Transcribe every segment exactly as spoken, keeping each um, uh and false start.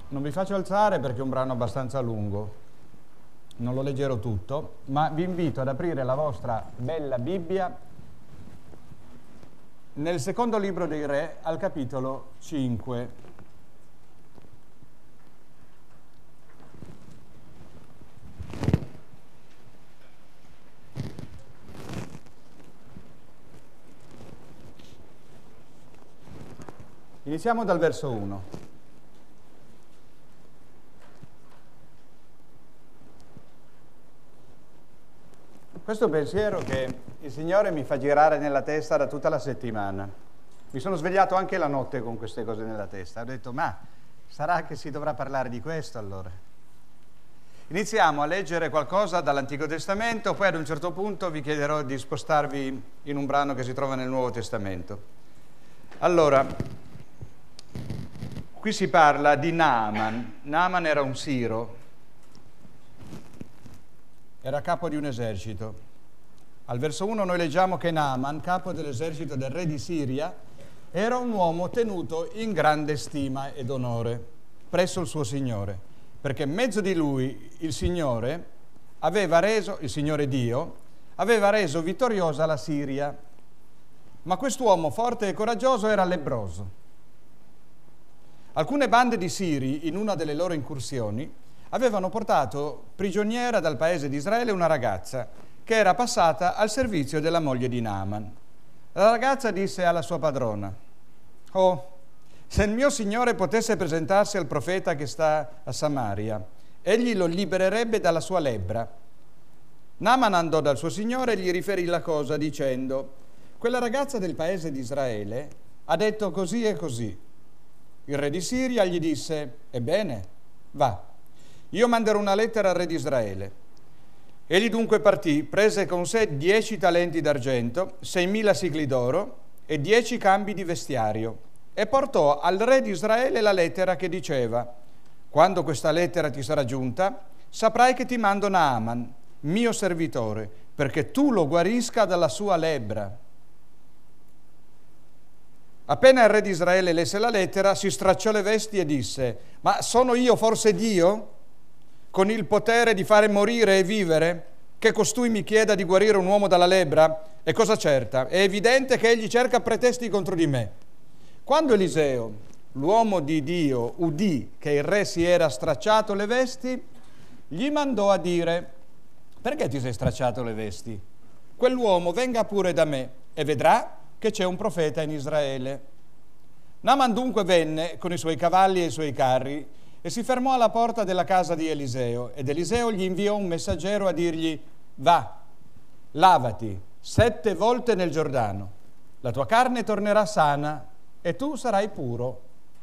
Non vi faccio alzare perché è un brano abbastanza lungo, non lo leggerò tutto, ma vi invito ad aprire la vostra bella Bibbia nel secondo libro dei Re, al capitolo cinque. Iniziamo dal verso uno. Questo è un pensiero che il Signore mi fa girare nella testa da tutta la settimana. Mi sono svegliato anche la notte con queste cose nella testa. Ho detto, ma sarà che si dovrà parlare di questo allora? Iniziamo a leggere qualcosa dall'Antico Testamento, poi ad un certo punto vi chiederò di spostarvi in un brano che si trova nel Nuovo Testamento. Allora, qui si parla di Naaman. Naaman era un siro. Era capo di un esercito. Al verso uno noi leggiamo che Naaman, capo dell'esercito del re di Siria, era un uomo tenuto in grande stima ed onore presso il suo Signore, perché in mezzo di lui il Signore aveva reso, il Signore Dio, aveva reso vittoriosa la Siria. Ma quest'uomo forte e coraggioso era lebbroso. Alcune bande di Siri, in una delle loro incursioni, avevano portato prigioniera dal paese di Israele una ragazza che era passata al servizio della moglie di Naaman. La ragazza disse alla sua padrona: «Oh, se il mio signore potesse presentarsi al profeta che sta a Samaria, egli lo libererebbe dalla sua lebbra». Naaman andò dal suo signore e gli riferì la cosa dicendo: «Quella ragazza del paese di Israele ha detto così e così». Il re di Siria gli disse: «Ebbene, va. Io manderò una lettera al re di Israele». Egli dunque partì, prese con sé dieci talenti d'argento, seimila sicli d'oro e dieci cambi di vestiario, e portò al re di Israele la lettera che diceva: «Quando questa lettera ti sarà giunta, saprai che ti mando Naaman, mio servitore, perché tu lo guarisca dalla sua lebbra». Appena il re di Israele lesse la lettera, si stracciò le vesti e disse: «Ma sono io forse Dio, con il potere di fare morire e vivere, che costui mi chieda di guarire un uomo dalla lebbra? È cosa certa, è evidente che egli cerca pretesti contro di me». Quando Eliseo, l'uomo di Dio, udì che il re si era stracciato le vesti, gli mandò a dire: «Perché ti sei stracciato le vesti? Quell'uomo venga pure da me e vedrà che c'è un profeta in Israele». Naaman dunque venne con i suoi cavalli e i suoi carri e si fermò alla porta della casa di Eliseo, ed Eliseo gli inviò un messaggero a dirgli: «Va, lavati sette volte nel Giordano, la tua carne tornerà sana e tu sarai puro».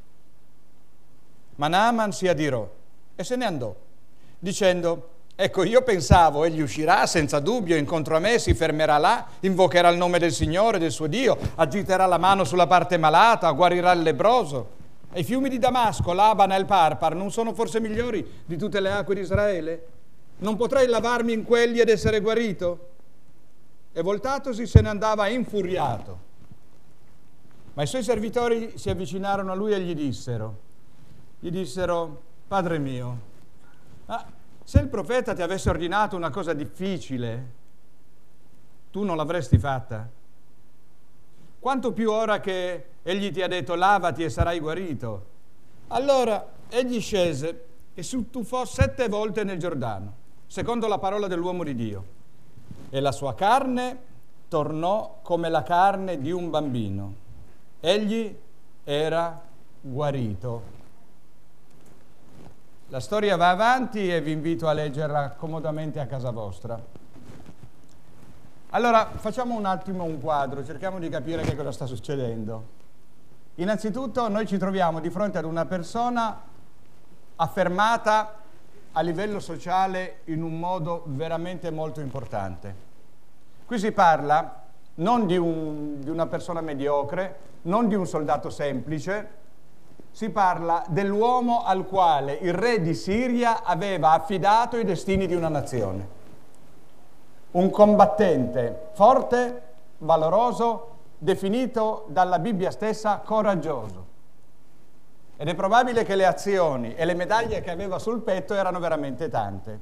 Ma Naaman si adirò e se ne andò, dicendo: «Ecco, io pensavo, egli uscirà senza dubbio incontro a me, si fermerà là, invocherà il nome del Signore, del suo Dio, agiterà la mano sulla parte malata, guarirà il lebbroso. E i fiumi di Damasco, l'Abana e il Parpar non sono forse migliori di tutte le acque di Israele? Non potrei lavarmi in quelli ed essere guarito?» E voltatosi se ne andava infuriato. Ma i suoi servitori si avvicinarono a lui e gli dissero, gli dissero: «Padre mio, ma se il profeta ti avesse ordinato una cosa difficile, tu non l'avresti fatta? Quanto più ora che egli ti ha detto: lavati e sarai guarito». Allora egli scese e si tuffò sette volte nel Giordano, secondo la parola dell'uomo di Dio, e la sua carne tornò come la carne di un bambino. Egli era guarito. La storia va avanti e vi invito a leggerla comodamente a casa vostra. Allora, facciamo un attimo un quadro, cerchiamo di capire che cosa sta succedendo. Innanzitutto noi ci troviamo di fronte ad una persona affermata a livello sociale in un modo veramente molto importante. Qui si parla non di, un, di una persona mediocre, non di un soldato semplice, si parla dell'uomo al quale il re di Siria aveva affidato i destini di una nazione. Un combattente forte, valoroso, definito dalla Bibbia stessa coraggioso. Ed è probabile che le azioni e le medaglie che aveva sul petto erano veramente tante.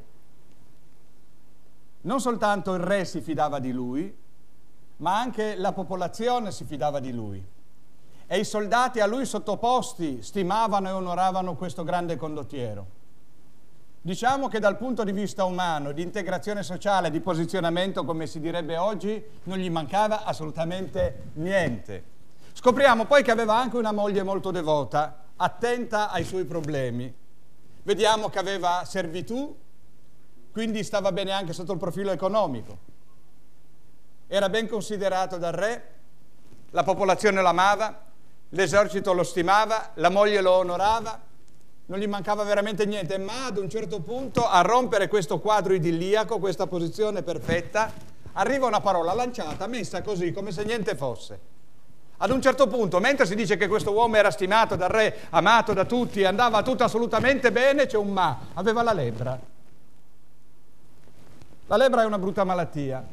Non soltanto il re si fidava di lui, ma anche la popolazione si fidava di lui. E i soldati a lui sottoposti stimavano e onoravano questo grande condottiero. Diciamo che dal punto di vista umano, di integrazione sociale, di posizionamento, come si direbbe oggi, non gli mancava assolutamente niente. Scopriamo poi che aveva anche una moglie molto devota, attenta ai suoi problemi. Vediamo che aveva servitù, quindi stava bene anche sotto il profilo economico. Era ben considerato dal re, la popolazione lo amava, l'esercito lo stimava, la moglie lo onorava. Non gli mancava veramente niente, ma ad un certo punto, a rompere questo quadro idilliaco, questa posizione perfetta, arriva una parola lanciata, messa così, come se niente fosse. Ad un certo punto, mentre si dice che questo uomo era stimato dal re, amato da tutti, andava tutto assolutamente bene, c'è un ma, aveva la lebbra. La lebbra è una brutta malattia.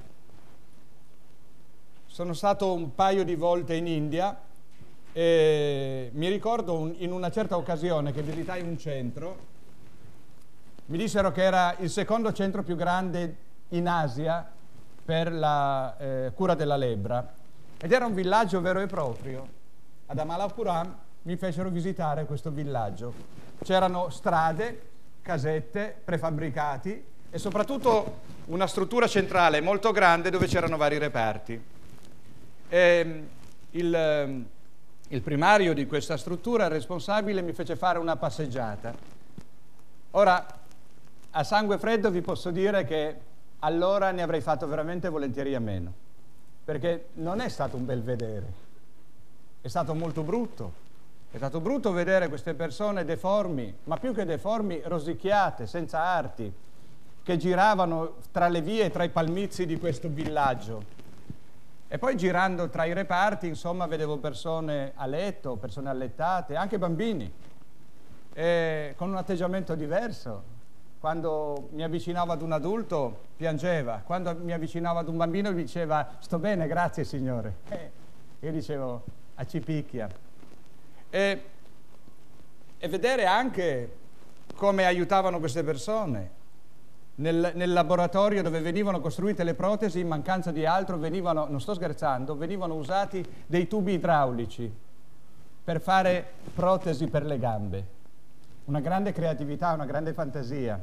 Sono stato un paio di volte in India, e mi ricordo un, in una certa occasione che visitai un centro, mi dissero che era il secondo centro più grande in Asia per la eh, cura della lebbra, ed era un villaggio vero e proprio. Ad Amalapuram mi fecero visitare questo villaggio. C'erano strade, casette, prefabbricati e soprattutto una struttura centrale molto grande dove c'erano vari reparti. E il Il primario di questa struttura, il responsabile, mi fece fare una passeggiata. Ora, a sangue freddo vi posso dire che allora ne avrei fatto veramente volentieri a meno, perché non è stato un bel vedere, è stato molto brutto. È stato brutto vedere queste persone deformi, ma più che deformi, rosicchiate, senza arti, che giravano tra le vie, tra i palmizi di questo villaggio. E poi girando tra i reparti, insomma, vedevo persone a letto, persone allettate, anche bambini, e con un atteggiamento diverso. Quando mi avvicinavo ad un adulto, piangeva. Quando mi avvicinavo ad un bambino, mi diceva, sto bene, grazie signore. E io dicevo, a cipicchia. E, e vedere anche come aiutavano queste persone. Nel, nel laboratorio dove venivano costruite le protesi, in mancanza di altro, venivano, non sto scherzando, venivano usati dei tubi idraulici per fare protesi per le gambe. Una grande creatività, una grande fantasia.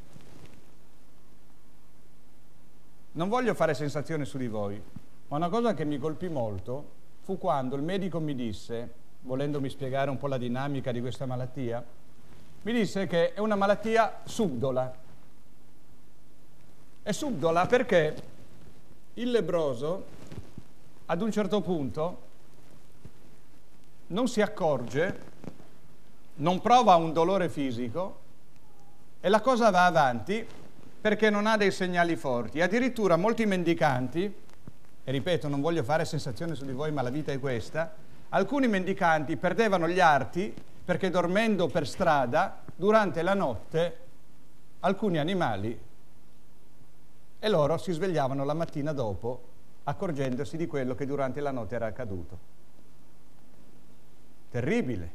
Non voglio fare sensazione su di voi, ma una cosa che mi colpì molto fu quando il medico mi disse, volendomi spiegare un po' la dinamica di questa malattia, mi disse che è una malattia subdola. È subdola perché il lebbroso ad un certo punto non si accorge, non prova un dolore fisico e la cosa va avanti perché non ha dei segnali forti. Addirittura molti mendicanti, e ripeto, non voglio fare sensazione su di voi, ma la vita è questa, alcuni mendicanti perdevano gli arti perché dormendo per strada, durante la notte, alcuni animali e loro si svegliavano la mattina dopo accorgendosi di quello che durante la notte era accaduto. Terribile.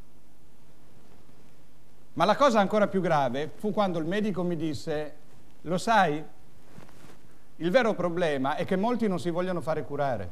Ma la cosa ancora più grave fu quando il medico mi disse, lo sai, il vero problema è che molti non si vogliono fare curare.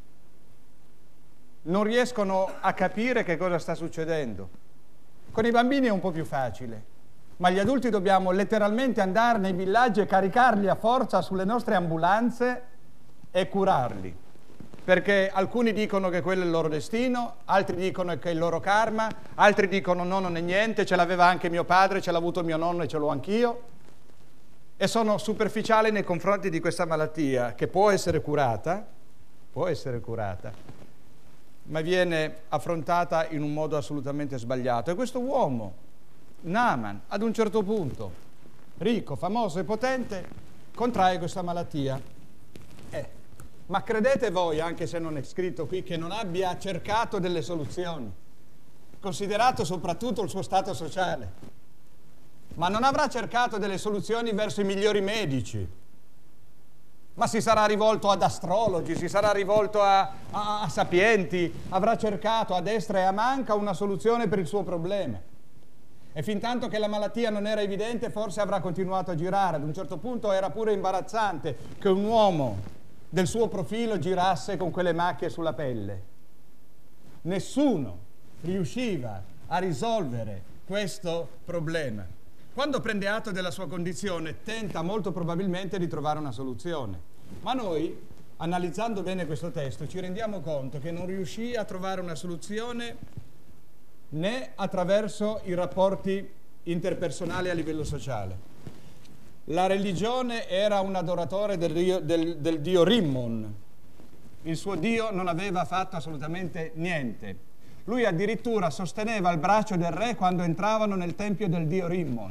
Non riescono a capire che cosa sta succedendo. Con i bambini è un po' più facile. Ma gli adulti dobbiamo letteralmente andare nei villaggi e caricarli a forza sulle nostre ambulanze e curarli. Perché alcuni dicono che quello è il loro destino, altri dicono che è il loro karma, altri dicono no, non è niente, ce l'aveva anche mio padre, ce l'ha avuto mio nonno e ce l'ho anch'io. E sono superficiali nei confronti di questa malattia che può essere curata, può essere curata, ma viene affrontata in un modo assolutamente sbagliato. E questo uomo, Naaman, ad un certo punto, ricco, famoso e potente, contrae questa malattia. Eh, ma credete voi, anche se non è scritto qui, che non abbia cercato delle soluzioni, considerato soprattutto il suo stato sociale, ma non avrà cercato delle soluzioni verso i migliori medici, Ma si sarà rivolto ad astrologi, si sarà rivolto a, a, a sapienti, avrà cercato a destra e a manca una soluzione per il suo problema. E fin tanto che la malattia non era evidente, forse avrà continuato a girare. Ad un certo punto era pure imbarazzante che un uomo del suo profilo girasse con quelle macchie sulla pelle. Nessuno riusciva a risolvere questo problema. Quando prende atto della sua condizione, tenta molto probabilmente di trovare una soluzione. Ma noi, analizzando bene questo testo, ci rendiamo conto che non riuscì a trovare una soluzione né attraverso i rapporti interpersonali a livello sociale. La religione era un adoratore del dio, del, del dio Rimmon. Il suo dio non aveva fatto assolutamente niente. Lui addirittura sosteneva il braccio del re quando entravano nel tempio del dio Rimmon.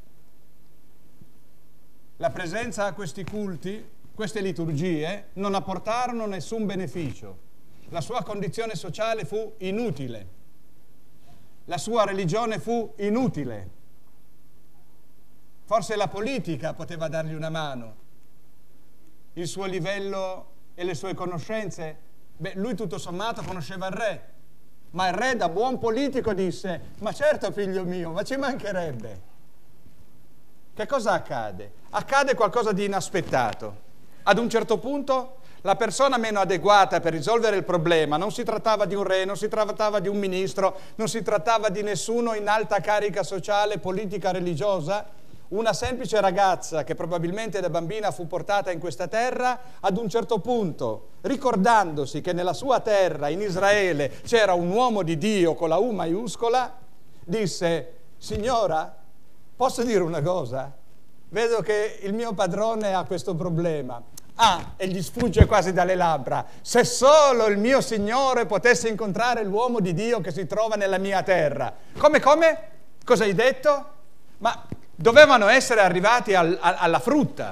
La presenza a questi culti, queste liturgie, non apportarono nessun beneficio. La sua condizione sociale fu inutile. La sua religione fu inutile. Forse la politica poteva dargli una mano. Il suo livello e le sue conoscenze, beh, lui tutto sommato conosceva il re. Ma il re, da buon politico, disse: ma certo, figlio mio, ma ci mancherebbe. Che cosa accade? Accade qualcosa di inaspettato. Ad un certo punto la persona meno adeguata per risolvere il problema, non si trattava di un re, non si trattava di un ministro, non si trattava di nessuno in alta carica sociale, politica, religiosa, una semplice ragazza che probabilmente da bambina fu portata in questa terra, ad un certo punto, ricordandosi che nella sua terra, in Israele, c'era un uomo di Dio con la U maiuscola, disse: signora, posso dire una cosa? Vedo che il mio padrone ha questo problema. Ah, e gli sfugge quasi dalle labbra: se solo il mio Signore potesse incontrare l'uomo di Dio che si trova nella mia terra. Come, come? Cosa hai detto? Ma dovevano essere arrivati al, al, alla frutta.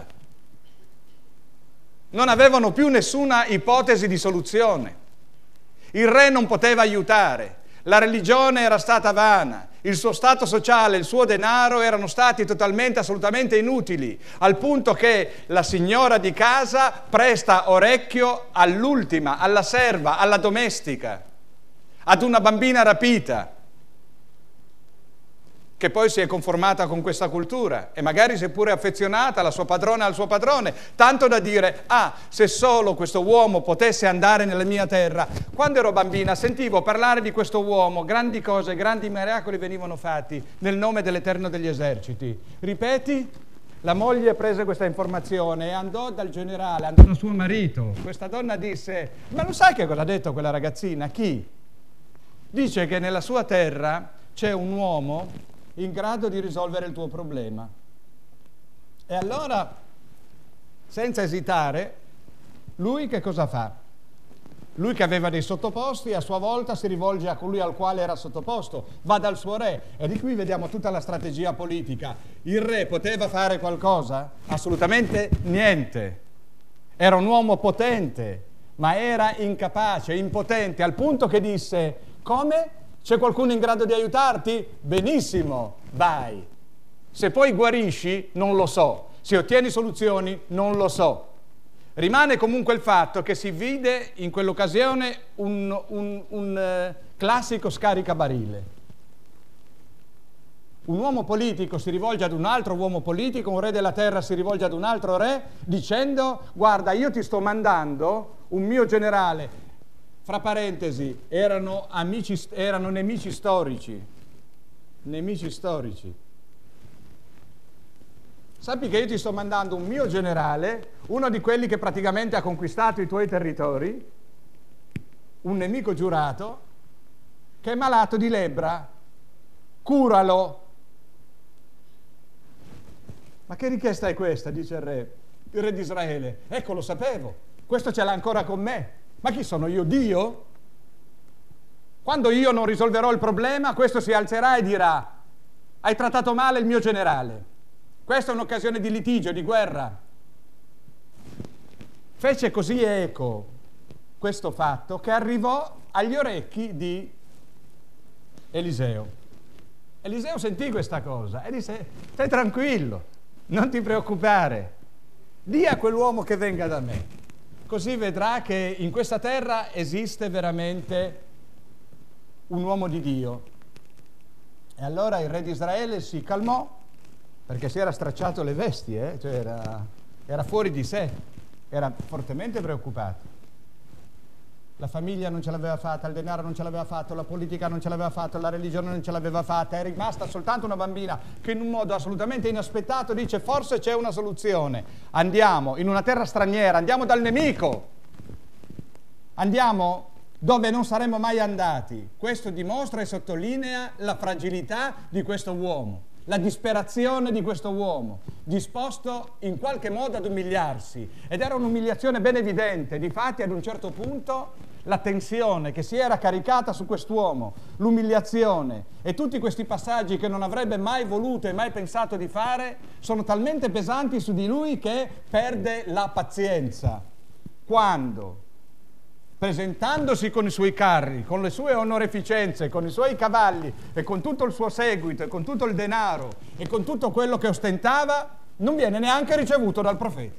Non avevano più nessuna ipotesi di soluzione. Il re non poteva aiutare. La religione era stata vana, il suo stato sociale, il suo denaro erano stati totalmente, assolutamente inutili, al punto che la signora di casa presta orecchio all'ultima, alla serva, alla domestica, ad una bambina rapita, che poi si è conformata con questa cultura e magari si è pure affezionata alla sua padrona e al suo padrone, tanto da dire: ah, se solo questo uomo potesse andare nella mia terra. Quando ero bambina sentivo parlare di questo uomo, grandi cose, grandi miracoli venivano fatti nel nome dell'Eterno degli eserciti. Ripeti? La moglie prese questa informazione e andò dal generale, andò da suo marito. Questa donna disse: ma non sai che cosa ha detto quella ragazzina? Chi? Dice che nella sua terra c'è un uomo in grado di risolvere il tuo problema. E allora, senza esitare, lui che cosa fa? Lui che aveva dei sottoposti, a sua volta si rivolge a colui al quale era sottoposto, va dal suo re. E di qui vediamo tutta la strategia politica. Il re poteva fare qualcosa? Assolutamente niente. Era un uomo potente, ma era incapace, impotente, al punto che disse: come? C'è qualcuno in grado di aiutarti? Benissimo, vai. Se poi guarisci, non lo so. Se ottieni soluzioni, non lo so. Rimane comunque il fatto che si vide in quell'occasione un, un, un uh, classico scaricabarile. Un uomo politico si rivolge ad un altro uomo politico, un re della terra si rivolge ad un altro re, dicendo: guarda, io ti sto mandando un mio generale. Fra parentesi, erano, amici, erano nemici storici, nemici storici. Sappi che io ti sto mandando un mio generale, uno di quelli che praticamente ha conquistato i tuoi territori, un nemico giurato, che è malato di lebbra, curalo. Ma che richiesta è questa? Dice il re, il re di Israele. Ecco, lo sapevo, questo ce l'ha ancora con me. Ma chi sono io? Dio? Quando io non risolverò il problema, questo si alzerà e dirà: hai trattato male il mio generale. Questa è un'occasione di litigio, di guerra. Fece così eco questo fatto che arrivò agli orecchi di Eliseo. Eliseo sentì questa cosa e disse: stai tranquillo, non ti preoccupare. di a quell'uomo che venga da me. Così vedrà che in questa terra esiste veramente un uomo di Dio. E allora il re di Israele si calmò, perché si era stracciato le vesti, eh? Cioè era, era fuori di sé, era fortemente preoccupato. La famiglia non ce l'aveva fatta, il denaro non ce l'aveva fatto, la politica non ce l'aveva fatto, la religione non ce l'aveva fatta, è rimasta soltanto una bambina che in un modo assolutamente inaspettato dice: forse c'è una soluzione, andiamo in una terra straniera, andiamo dal nemico, andiamo dove non saremmo mai andati. Questo dimostra e sottolinea la fragilità di questo uomo, la disperazione di questo uomo, disposto in qualche modo ad umiliarsi, ed era un'umiliazione ben evidente. Difatti ad un certo punto la tensione che si era caricata su quest'uomo, l'umiliazione e tutti questi passaggi che non avrebbe mai voluto e mai pensato di fare sono talmente pesanti su di lui che perde la pazienza. Quando, presentandosi con i suoi carri, con le sue onoreficenze, con i suoi cavalli e con tutto il suo seguito e con tutto il denaro e con tutto quello che ostentava, non viene neanche ricevuto dal profeta.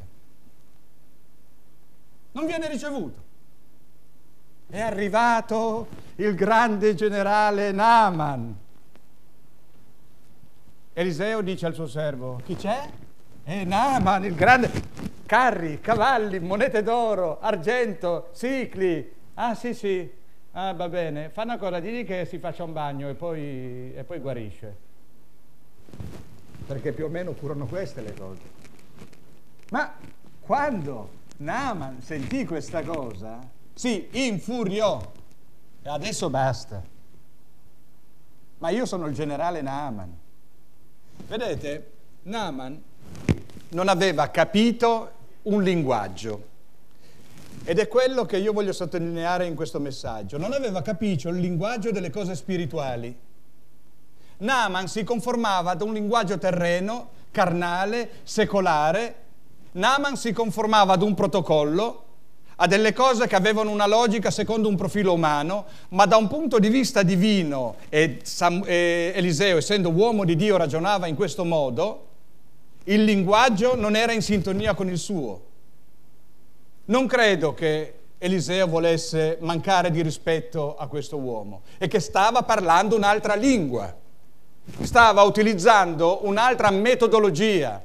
Non viene ricevuto. È arrivato il grande generale Naaman. Eliseo dice al suo servo: chi c'è? È Naaman, il grande... carri, cavalli, monete d'oro, argento, sicli. Ah sì sì, ah va bene, fa una cosa, digli che si faccia un bagno e poi, e poi guarisce. Perché più o meno furono queste le cose. Ma quando Naaman sentì questa cosa, si infuriò e adesso basta. Ma io sono il generale Naaman. Vedete, Naaman non aveva capito un linguaggio, ed è quello che io voglio sottolineare in questo messaggio. Non aveva capito il linguaggio delle cose spirituali. Naaman si conformava ad un linguaggio terreno, carnale, secolare. Naaman si conformava ad un protocollo, a delle cose che avevano una logica secondo un profilo umano, ma da un punto di vista divino, e, Sam, e Eliseo, essendo uomo di Dio, ragionava in questo modo. Il linguaggio non era in sintonia con il suo. Non credo che Eliseo volesse mancare di rispetto a questo uomo e che stava parlando un'altra lingua, stava utilizzando un'altra metodologia,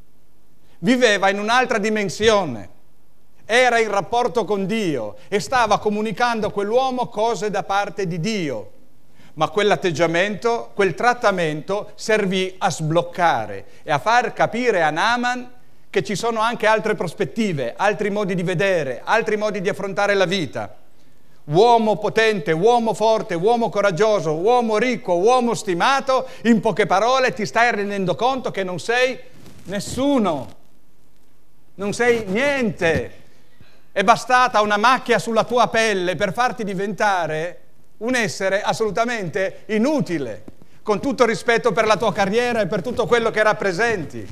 viveva in un'altra dimensione, era in rapporto con Dio e stava comunicando a quell'uomo cose da parte di Dio. Ma quell'atteggiamento, quel trattamento servì a sbloccare e a far capire a Naaman che ci sono anche altre prospettive, altri modi di vedere, altri modi di affrontare la vita. Uomo potente, uomo forte, uomo coraggioso, uomo ricco, uomo stimato, in poche parole ti stai rendendo conto che non sei nessuno, non sei niente. È bastata una macchia sulla tua pelle per farti diventare un essere assolutamente inutile, con tutto il rispetto per la tua carriera e per tutto quello che rappresenti.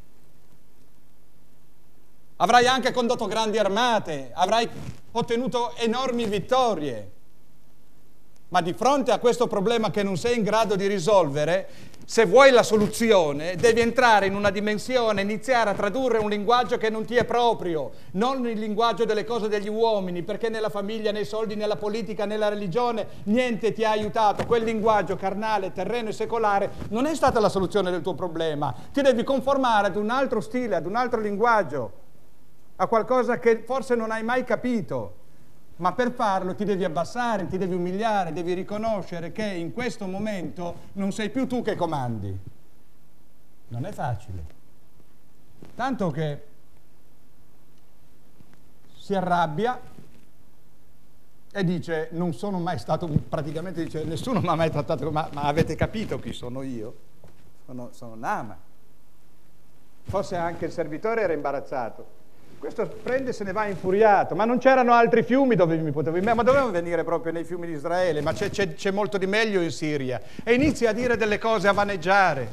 Avrai anche condotto grandi armate, avrai ottenuto enormi vittorie, ma di fronte a questo problema che non sei in grado di risolvere, se vuoi la soluzione, devi entrare in una dimensione, iniziare a tradurre un linguaggio che non ti è proprio, non il linguaggio delle cose degli uomini, perché nella famiglia, nei soldi, nella politica, nella religione, niente ti ha aiutato. Quel linguaggio carnale, terreno e secolare non è stata la soluzione del tuo problema. Ti devi conformare ad un altro stile, ad un altro linguaggio, a qualcosa che forse non hai mai capito. Ma per farlo ti devi abbassare, ti devi umiliare, devi riconoscere che in questo momento non sei più tu che comandi. Non è facile. Tanto che si arrabbia e dice: non sono mai stato, praticamente dice, nessuno mi ha mai trattato, ma, ma avete capito chi sono io? Sono, sono Naaman. Forse anche il servitore era imbarazzato. Questo prende e se ne va infuriato. Ma non c'erano altri fiumi dove mi potevo... Ma dovevo venire proprio nei fiumi di Israele, ma c'è, c'è, c'è molto di meglio in Siria. E inizia a dire delle cose, a vaneggiare.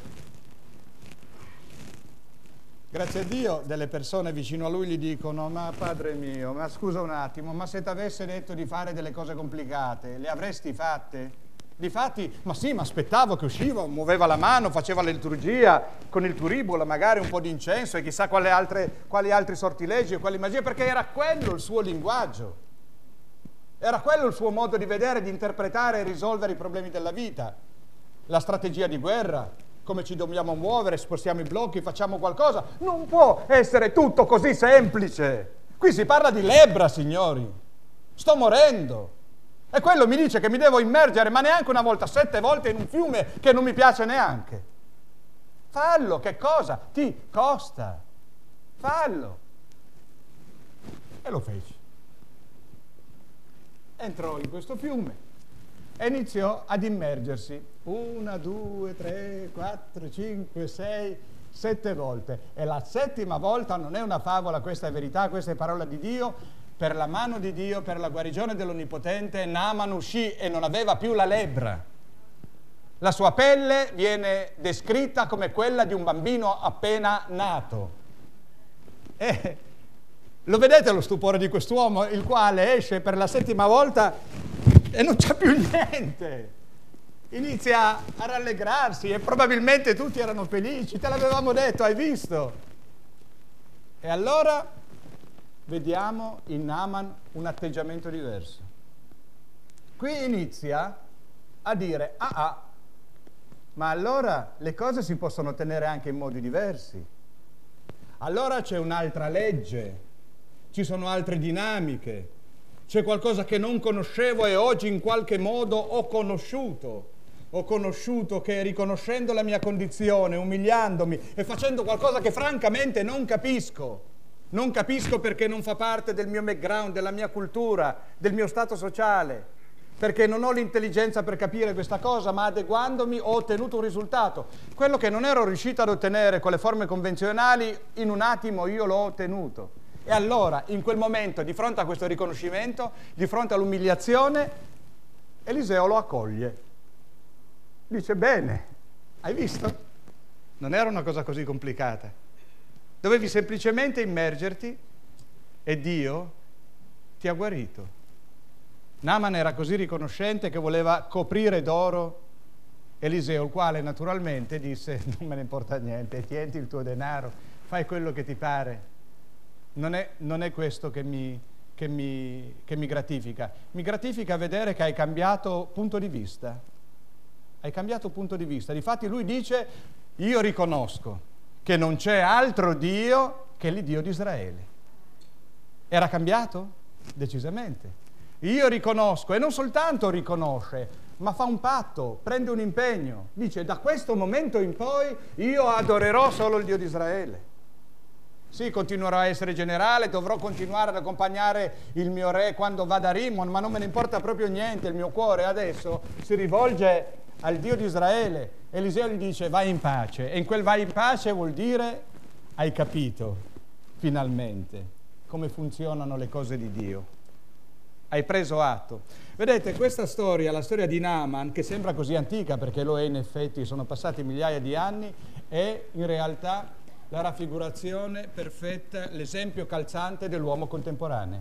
Grazie a Dio delle persone vicino a lui gli dicono: ma padre mio, ma scusa un attimo, ma se ti avesse detto di fare delle cose complicate, le avresti fatte? Difatti, ma sì, ma aspettavo che usciva, muoveva la mano, faceva la liturgia con il turibolo, magari un po' di incenso e chissà quali, altre, quali altri sortilegi e quali magie, perché era quello il suo linguaggio. Era quello il suo modo di vedere, di interpretare e risolvere i problemi della vita. La strategia di guerra, come ci dobbiamo muovere, spostiamo i blocchi, facciamo qualcosa. Non può essere tutto così semplice. Qui si parla di lebbra, signori. Sto morendo. E quello mi dice che mi devo immergere, ma neanche una volta, sette volte in un fiume che non mi piace neanche. Fallo, che cosa? Ti costa. Fallo. E lo feci. Entrò in questo fiume e iniziò ad immergersi. Una, due, tre, quattro, cinque, sei, sette volte. E la settima volta non è una favola, questa è verità, questa è parola di Dio. Per la mano di Dio, per la guarigione dell'Onnipotente, Naaman uscì e non aveva più la lebbra. La sua pelle viene descritta come quella di un bambino appena nato. E lo vedete lo stupore di quest'uomo, il quale esce per la settima volta e non c'è più niente. Inizia a rallegrarsi e probabilmente tutti erano felici. Te l'avevamo detto, hai visto? E allora vediamo in Naaman un atteggiamento diverso. Qui inizia a dire, ah ah, ma allora le cose si possono ottenere anche in modi diversi. Allora c'è un'altra legge, ci sono altre dinamiche, c'è qualcosa che non conoscevo e oggi in qualche modo ho conosciuto. Ho conosciuto che riconoscendo la mia condizione, umiliandomi e facendo qualcosa che francamente non capisco, non capisco perché non fa parte del mio background, della mia cultura, del mio stato sociale, perché non ho l'intelligenza per capire questa cosa, ma adeguandomi ho ottenuto un risultato. Quello che non ero riuscito ad ottenere con le forme convenzionali, in un attimo io l'ho ottenuto. E allora, in quel momento, di fronte a questo riconoscimento, di fronte all'umiliazione, Eliseo lo accoglie. Dice, bene, hai visto? Non era una cosa così complicata. Dovevi semplicemente immergerti e Dio ti ha guarito. Naaman era così riconoscente che voleva coprire d'oro Eliseo, il quale naturalmente disse, non me ne importa niente, tienti il tuo denaro, fai quello che ti pare. Non è, non è questo che mi, che, mi, che mi gratifica. Mi gratifica vedere che hai cambiato punto di vista. Hai cambiato punto di vista. Difatti lui dice, io riconosco che non c'è altro Dio che l'Iddio di Israele. Era cambiato? Decisamente. Io riconosco, e non soltanto riconosce, ma fa un patto, prende un impegno. Dice, da questo momento in poi io adorerò solo il Dio di Israele. Sì, continuerò a essere generale, dovrò continuare ad accompagnare il mio re quando va da Rimon, ma non me ne importa proprio niente, il mio cuore adesso si rivolge al Dio di Israele. Eliseo gli dice vai in pace, e in quel vai in pace vuol dire hai capito finalmente come funzionano le cose di Dio, hai preso atto. Vedete, questa storia, la storia di Naaman, che sembra così antica perché lo è in effetti, sono passati migliaia di anni, è in realtà la raffigurazione perfetta, l'esempio calzante dell'uomo contemporaneo,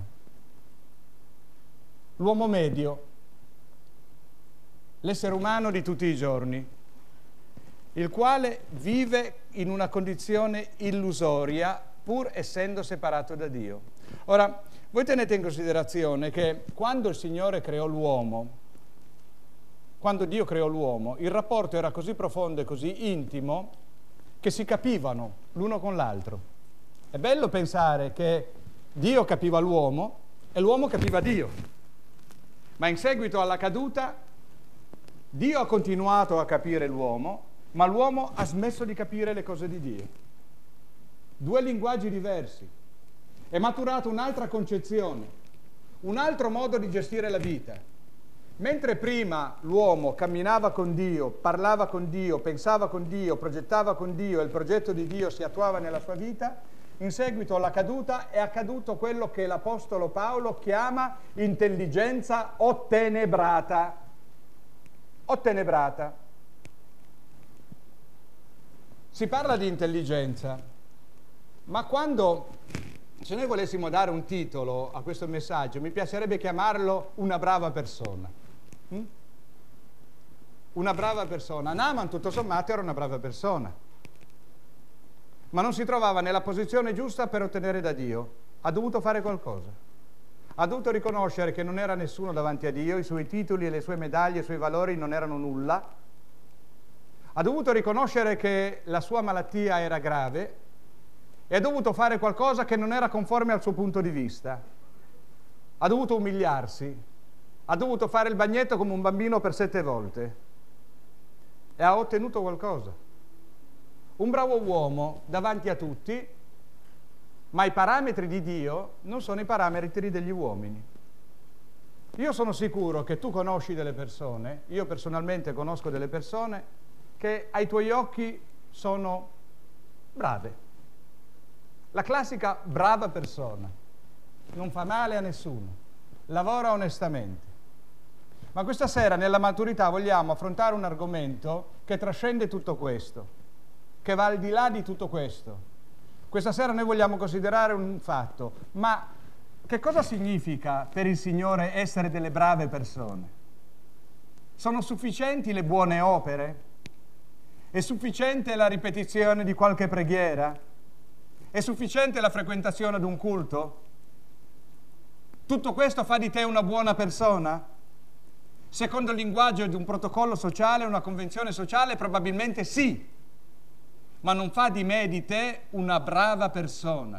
l'uomo medio, l'essere umano di tutti i giorni, il quale vive in una condizione illusoria pur essendo separato da Dio. Ora, voi tenete in considerazione che quando il Signore creò l'uomo, quando Dio creò l'uomo, il rapporto era così profondo e così intimo che si capivano l'uno con l'altro. È bello pensare che Dio capiva l'uomo e l'uomo capiva Dio, ma in seguito alla caduta Dio ha continuato a capire l'uomo, ma l'uomo ha smesso di capire le cose di Dio. Due linguaggi diversi. È maturata un'altra concezione, un altro modo di gestire la vita. Mentre prima l'uomo camminava con Dio, parlava con Dio, pensava con Dio, progettava con Dio e il progetto di Dio si attuava nella sua vita, in seguito alla caduta è accaduto quello che l'Apostolo Paolo chiama intelligenza ottenebrata. Ottenebrata. Si parla di intelligenza, ma quando, se noi volessimo dare un titolo a questo messaggio, mi piacerebbe chiamarlo una brava persona. Mm? una brava persona. Naaman tutto sommato era una brava persona, ma non si trovava nella posizione giusta per ottenere da Dio. Ha dovuto fare qualcosa. Ha dovuto riconoscere che non era nessuno davanti a Dio, i suoi titoli, le sue medaglie, i suoi valori non erano nulla. Ha dovuto riconoscere che la sua malattia era grave e ha dovuto fare qualcosa che non era conforme al suo punto di vista. Ha dovuto umiliarsi, ha dovuto fare il bagnetto come un bambino per sette volte e ha ottenuto qualcosa. Un bravo uomo davanti a tutti, ma i parametri di Dio non sono i parametri degli uomini. Io sono sicuro che tu conosci delle persone, io personalmente conosco delle persone che ai tuoi occhi sono brave. La classica brava persona, non fa male a nessuno, lavora onestamente. Ma questa sera nella maturità vogliamo affrontare un argomento che trascende tutto questo, che va al di là di tutto questo. Questa sera noi vogliamo considerare un fatto, ma che cosa significa per il Signore essere delle brave persone? Sono sufficienti le buone opere? È sufficiente la ripetizione di qualche preghiera? È sufficiente la frequentazione di un culto? Tutto questo fa di te una buona persona? Secondo il linguaggio di un protocollo sociale, una convenzione sociale, probabilmente sì, ma non fa di me e di te una brava persona.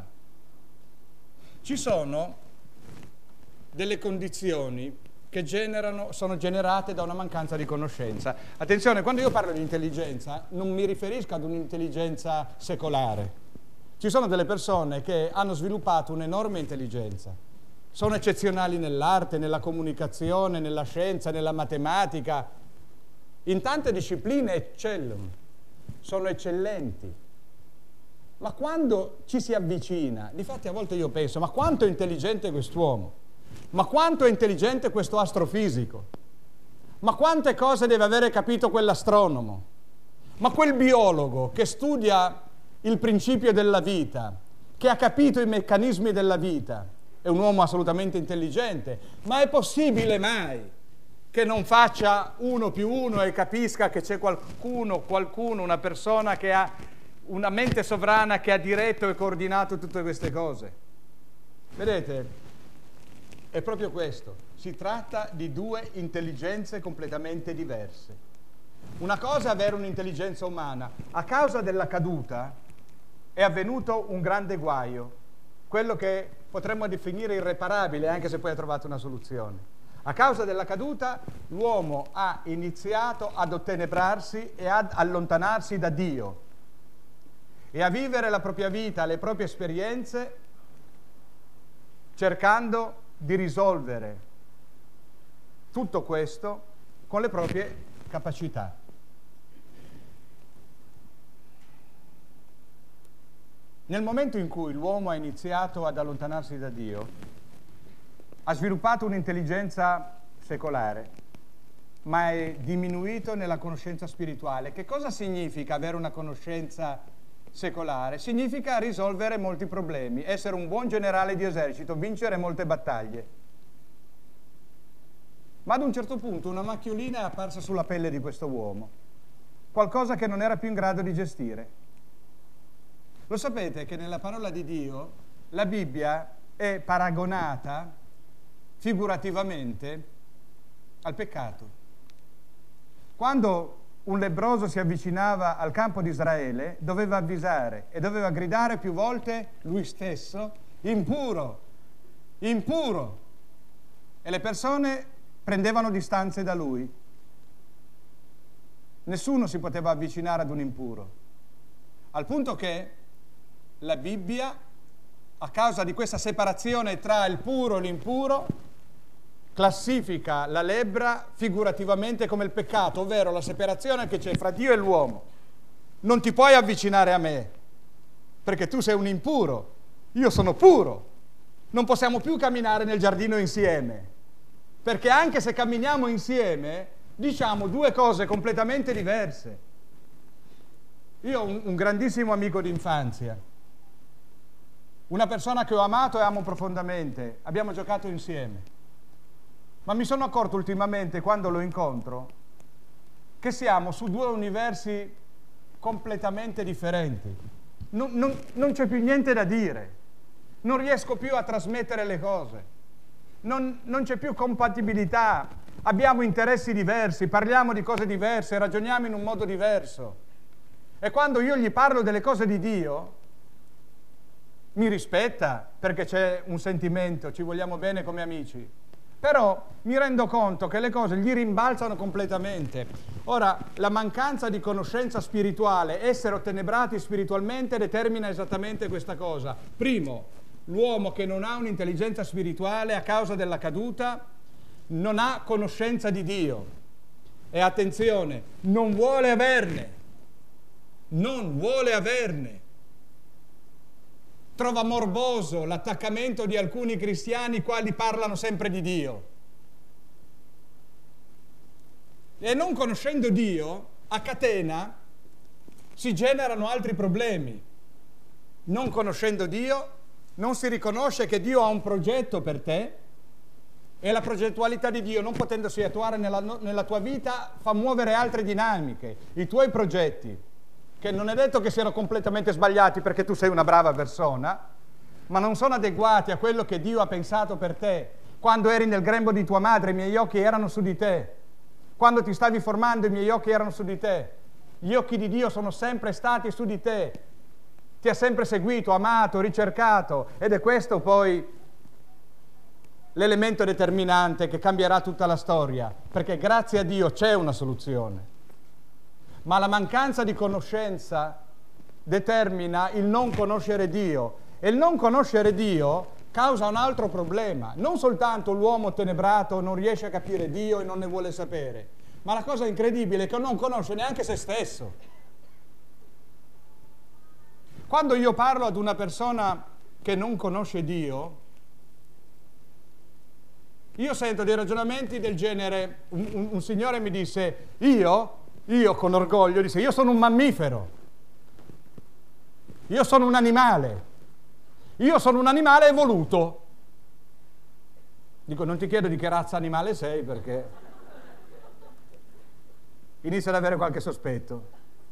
Ci sono delle condizioni che generano, sono generate da una mancanza di conoscenza. Attenzione, quando io parlo di intelligenza non mi riferisco ad un'intelligenza secolare. Ci sono delle persone che hanno sviluppato un'enorme intelligenza, sono eccezionali nell'arte, nella comunicazione, nella scienza, nella matematica, in tante discipline eccellono, sono eccellenti. Ma quando ci si avvicina, difatti a volte io penso, ma quanto è intelligente quest'uomo? Ma quanto è intelligente questo astrofisico? Ma quante cose deve avere capito quell'astronomo? Ma quel biologo che studia il principio della vita, che ha capito i meccanismi della vita, è un uomo assolutamente intelligente. Ma è possibile mai che non faccia uno più uno e capisca che c'è qualcuno, qualcuno, una persona che ha una mente sovrana che ha diretto e coordinato tutte queste cose? Vedete? È proprio questo, si tratta di due intelligenze completamente diverse. Una cosa è avere un'intelligenza umana. A causa della caduta è avvenuto un grande guaio, quello che potremmo definire irreparabile, anche se poi ha trovato una soluzione. A causa della caduta l'uomo ha iniziato ad ottenebrarsi e ad allontanarsi da Dio e a vivere la propria vita, le proprie esperienze, cercando di risolvere tutto questo con le proprie capacità. Nel momento in cui l'uomo ha iniziato ad allontanarsi da Dio, ha sviluppato un'intelligenza secolare, ma è diminuito nella conoscenza spirituale. Che cosa significa avere una conoscenza secolare? Significa risolvere molti problemi, essere un buon generale di esercito, vincere molte battaglie. Ma ad un certo punto una macchiolina è apparsa sulla pelle di questo uomo, qualcosa che non era più in grado di gestire. Lo sapete che nella parola di Dio la Bibbia è paragonata figurativamente al peccato. Quando un lebbroso si avvicinava al campo di Israele, doveva avvisare e doveva gridare più volte lui stesso: impuro, impuro. E le persone prendevano distanze da lui. Nessuno si poteva avvicinare ad un impuro. Al punto che la Bibbia, a causa di questa separazione tra il puro e l'impuro, classifica la lebbra figurativamente come il peccato, ovvero la separazione che c'è fra Dio e l'uomo. Non ti puoi avvicinare a me, perché tu sei un impuro, io sono puro. Non possiamo più camminare nel giardino insieme, perché anche se camminiamo insieme, diciamo due cose completamente diverse. Io ho un, un grandissimo amico d'infanzia, una persona che ho amato e amo profondamente, abbiamo giocato insieme. Ma mi sono accorto ultimamente, quando lo incontro, che siamo su due universi completamente differenti. Non, non, non c'è più niente da dire, non riesco più a trasmettere le cose, non, non c'è più compatibilità, abbiamo interessi diversi, parliamo di cose diverse, ragioniamo in un modo diverso. E quando io gli parlo delle cose di Dio, mi rispetta perché c'è un sentimento, ci vogliamo bene come amici, però mi rendo conto che le cose gli rimbalzano completamente. Ora, la mancanza di conoscenza spirituale, essere ottenebrati spiritualmente, determina esattamente questa cosa. Primo, l'uomo che non ha un'intelligenza spirituale a causa della caduta non ha conoscenza di Dio. E attenzione, non vuole averne. Non vuole averne. Trova morboso l'attaccamento di alcuni cristiani quali parlano sempre di Dio. E non conoscendo Dio, a catena si generano altri problemi. Non conoscendo Dio, non si riconosce che Dio ha un progetto per te e la progettualità di Dio, non potendosi attuare nella, nella tua vita, fa muovere altre dinamiche, i tuoi progetti, che non è detto che siano completamente sbagliati perché tu sei una brava persona, ma non sono adeguati a quello che Dio ha pensato per te. Quando eri nel grembo di tua madre, i miei occhi erano su di te. Quando ti stavi formando, i miei occhi erano su di te. Gli occhi di Dio sono sempre stati su di te. Ti ha sempre seguito, amato, ricercato, ed è questo poi l'elemento determinante che cambierà tutta la storia, perché grazie a Dio c'è una soluzione. Ma la mancanza di conoscenza determina il non conoscere Dio, e il non conoscere Dio causa un altro problema. Non soltanto l'uomo tenebrato non riesce a capire Dio e non ne vuole sapere, ma la cosa incredibile è che non conosce neanche se stesso. Quando io parlo ad una persona che non conosce Dio, io sento dei ragionamenti del genere. Un, un, un signore mi disse, io... Io con orgoglio disse, io sono un mammifero, io sono un animale, io sono un animale evoluto. Dico, non ti chiedo di che razza animale sei perché inizia ad avere qualche sospetto.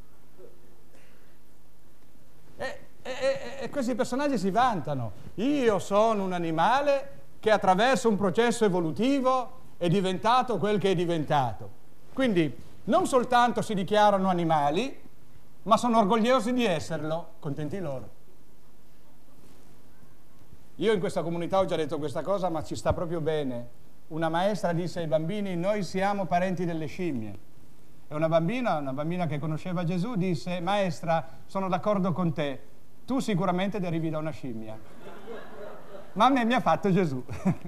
E, e, e questi personaggi si vantano, io sono un animale che attraverso un processo evolutivo è diventato quel che è diventato. Quindi non soltanto si dichiarano animali, ma sono orgogliosi di esserlo, contenti loro. Io in questa comunità ho già detto questa cosa, ma ci sta proprio bene. Una maestra disse ai bambini, noi siamo parenti delle scimmie. E una bambina, una bambina che conosceva Gesù, disse, maestra, sono d'accordo con te, tu sicuramente derivi da una scimmia. Ma a me mi ha fatto Gesù.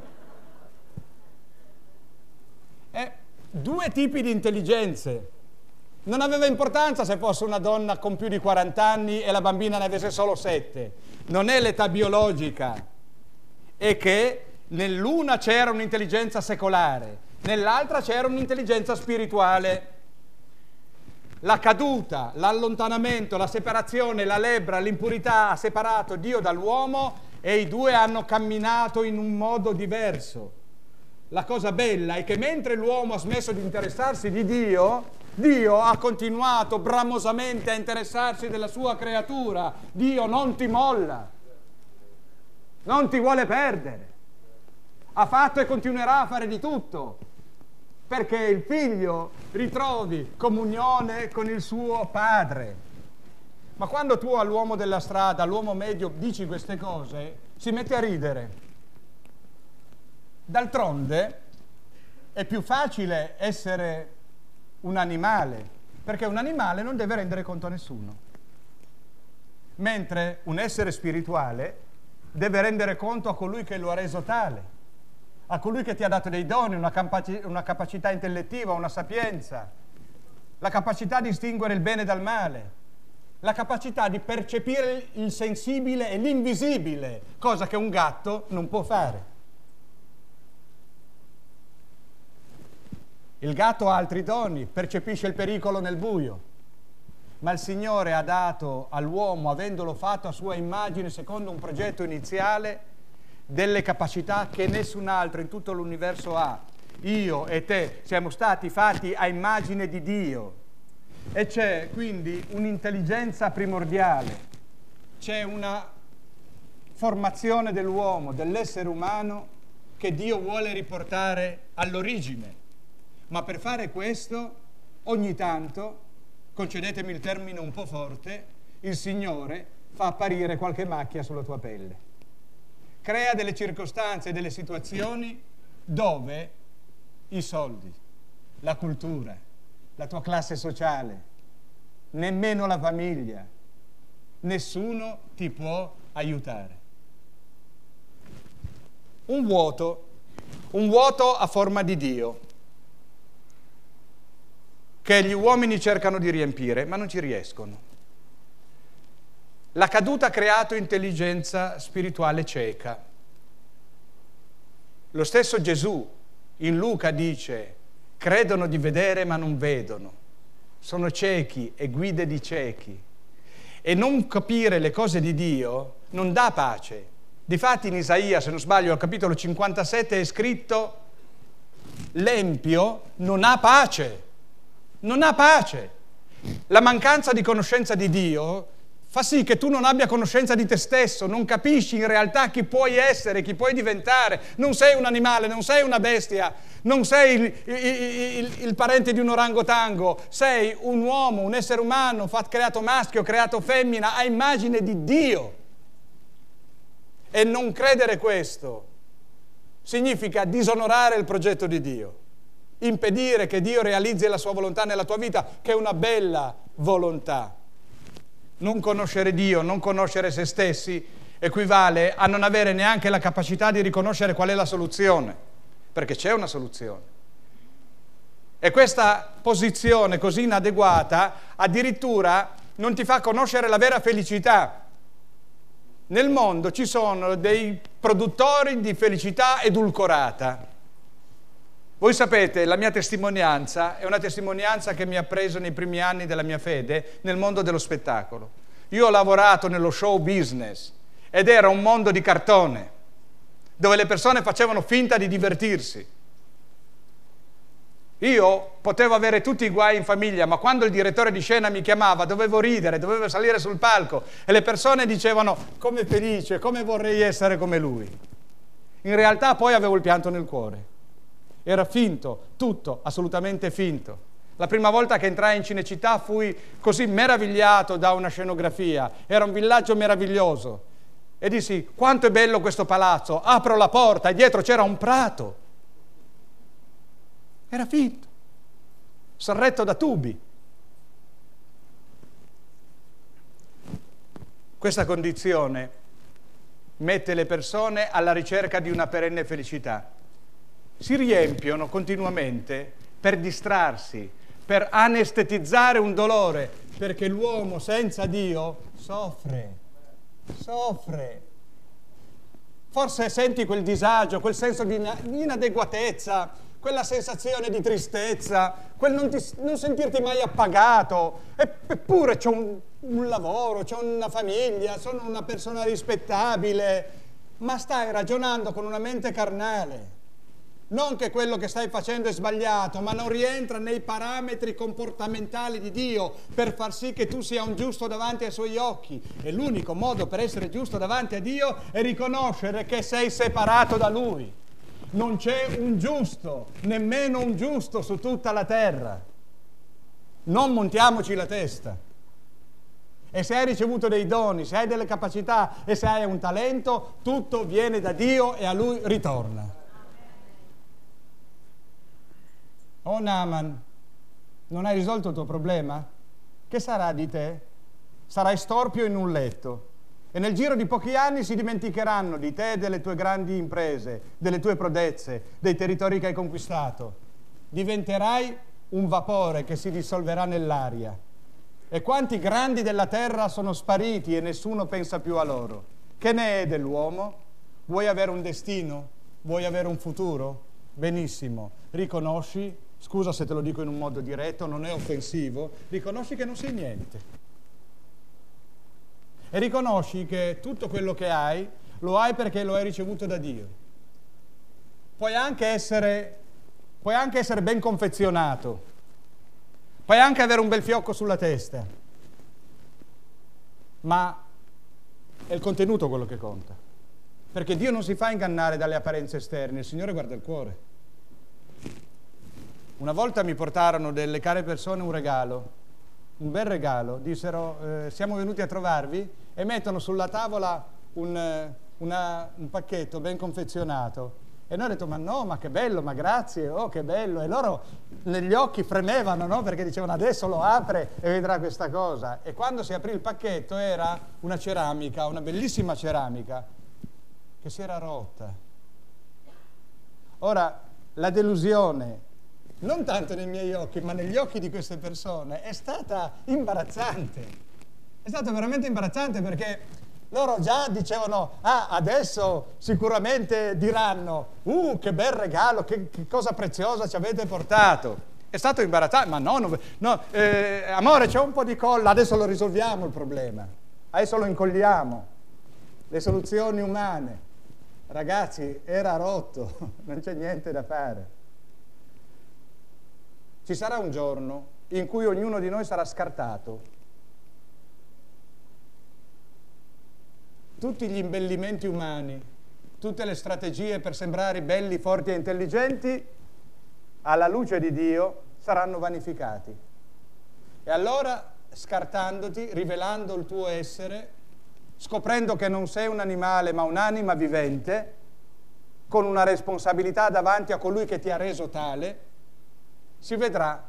E due tipi di intelligenze. Non aveva importanza se fosse una donna con più di quaranta anni e la bambina ne avesse solo sette. Non è l'età biologica. È che nell'una c'era un'intelligenza secolare, nell'altra c'era un'intelligenza spirituale. La caduta, l'allontanamento, la separazione, la lebbra, l'impurità ha separato Dio dall'uomo e i due hanno camminato in un modo diverso. La cosa bella è che mentre l'uomo ha smesso di interessarsi di Dio, Dio ha continuato bramosamente a interessarsi della sua creatura. Dio non ti molla, non ti vuole perdere. Ha fatto e continuerà a fare di tutto perché il figlio ritrovi comunione con il suo padre. Ma quando tu all'uomo della strada, all'uomo medio, dici queste cose, si mette a ridere. D'altronde è più facile essere un animale, perché un animale non deve rendere conto a nessuno, mentre un essere spirituale deve rendere conto a colui che lo ha reso tale, a colui che ti ha dato dei doni, una, capaci- una capacità intellettiva, una sapienza, la capacità di distinguere il bene dal male, la capacità di percepire il sensibile e l'invisibile, cosa che un gatto non può fare. Il gatto ha altri doni, percepisce il pericolo nel buio, ma il Signore ha dato all'uomo, avendolo fatto a sua immagine, secondo un progetto iniziale, delle capacità che nessun altro in tutto l'universo ha. io e te siamo stati fatti a immagine di Dio e c'è quindi un'intelligenza primordiale, c'è una formazione dell'uomo, dell'essere umano che Dio vuole riportare all'origine. Ma per fare questo, ogni tanto, concedetemi il termine un po' forte, il Signore fa apparire qualche macchia sulla tua pelle. Crea delle circostanze, delle situazioni dove i soldi, la cultura, la tua classe sociale, nemmeno la famiglia, nessuno ti può aiutare. Un vuoto, un vuoto a forma di Dio, che gli uomini cercano di riempire, ma non ci riescono. La caduta ha creato intelligenza spirituale cieca. Lo stesso Gesù in Luca dice: credono di vedere ma non vedono, sono ciechi e guide di ciechi. E non capire le cose di Dio non dà pace. Difatti in Isaia, se non sbaglio, al capitolo cinquantasette è scritto: l'empio non ha pace, non ha pace. La mancanza di conoscenza di Dio fa sì che tu non abbia conoscenza di te stesso, non capisci in realtà chi puoi essere, chi puoi diventare. Non sei un animale, non sei una bestia, non sei il, il, il, il parente di un orangotango, sei un uomo, un essere umano, fatto, creato maschio, creato femmina, a immagine di Dio. E non credere questo significa disonorare il progetto di Dio, impedire che Dio realizzi la sua volontà nella tua vita, che è una bella volontà. Non conoscere Dio, non conoscere se stessi, equivale a non avere neanche la capacità di riconoscere qual è la soluzione, perché c'è una soluzione. E questa posizione così inadeguata addirittura non ti fa conoscere la vera felicità. Nel mondo ci sono dei produttori di felicità edulcorata. Voi sapete, la mia testimonianza è una testimonianza che mi ha preso nei primi anni della mia fede nel mondo dello spettacolo. Io ho lavorato nello show business ed era un mondo di cartone, dove le persone facevano finta di divertirsi. Io potevo avere tutti i guai in famiglia, ma quando il direttore di scena mi chiamava dovevo ridere, dovevo salire sul palco e le persone dicevano: come felice, come vorrei essere come lui. In realtà poi avevo il pianto nel cuore. Era finto, tutto assolutamente finto. La prima volta che entrai in Cinecittà fui così meravigliato da una scenografia, era un villaggio meraviglioso e dissi: quanto è bello questo palazzo, apro la porta e dietro c'era un prato. Era finto, sorretto da tubi. Questa condizione mette le persone alla ricerca di una perenne felicità. Si riempiono continuamente per distrarsi, per anestetizzare un dolore, perché l'uomo senza Dio soffre, soffre. Forse senti quel disagio, quel senso di inadeguatezza, quella sensazione di tristezza, quel non, ti, non sentirti mai appagato, eppure c'ho un, un lavoro, c'ho una famiglia, sono una persona rispettabile, ma stai ragionando con una mente carnale. Non che quello che stai facendo è sbagliato, ma non rientra nei parametri comportamentali di Dio per far sì che tu sia un giusto davanti ai suoi occhi. E l'unico modo per essere giusto davanti a Dio è riconoscere che sei separato da Lui. Non c'è un giusto, nemmeno un giusto su tutta la terra. Non montiamoci la testa. E se hai ricevuto dei doni, se hai delle capacità e se hai un talento, tutto viene da Dio e a Lui ritorna. Oh Naaman, non hai risolto il tuo problema? Che sarà di te? Sarai storpio in un letto e nel giro di pochi anni si dimenticheranno di te e delle tue grandi imprese, delle tue prodezze, dei territori che hai conquistato. Diventerai un vapore che si dissolverà nell'aria. E quanti grandi della terra sono spariti e nessuno pensa più a loro. Che ne è dell'uomo? Vuoi avere un destino? Vuoi avere un futuro? Benissimo, riconosci. Scusa se te lo dico in un modo diretto, non è offensivo, riconosci che non sei niente. E riconosci che tutto quello che hai, lo hai perché lo hai ricevuto da Dio. Puoi anche essere puoi anche essere ben confezionato, puoi anche avere un bel fiocco sulla testa, ma è il contenuto quello che conta. Perché Dio non si fa ingannare dalle apparenze esterne, il Signore guarda il cuore. Una volta mi portarono delle care persone un regalo, un bel regalo, dissero eh, siamo venuti a trovarvi, e mettono sulla tavola un, una, un pacchetto ben confezionato. E noi ho detto, ma no, ma che bello, ma grazie, oh che bello. E loro negli occhi fremevano, no? Perché dicevano, adesso lo apre e vedrà questa cosa. E quando si aprì il pacchetto era una ceramica, una bellissima ceramica, che si era rotta. Ora, la delusione, non tanto nei miei occhi, ma negli occhi di queste persone, è stata imbarazzante. È stato veramente imbarazzante, perché loro già dicevano, ah, adesso sicuramente diranno, uh, che bel regalo, che, che cosa preziosa ci avete portato. È stato imbarazzante, ma no, no, no eh, amore, c'è un po' di colla, adesso lo risolviamo il problema, adesso lo incolliamo. Le soluzioni umane. Ragazzi, era rotto, non c'è niente da fare. Ci sarà un giorno in cui ognuno di noi sarà scartato. Tutti gli imbellimenti umani, tutte le strategie per sembrare belli, forti e intelligenti, alla luce di Dio saranno vanificati. E allora, scartandoti, rivelando il tuo essere, scoprendo che non sei un animale ma un'anima vivente, con una responsabilità davanti a colui che ti ha reso tale, si vedrà